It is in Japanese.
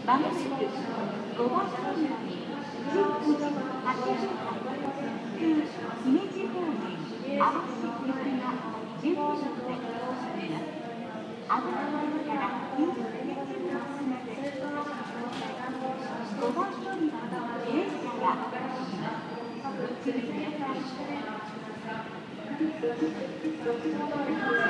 まもなく5番乗り場に新富士八丈島旧姫路方面網走行きが順次で到着します。危ないですから気をつけてお進みください。5番乗り場の停車がございます。ご注意ください。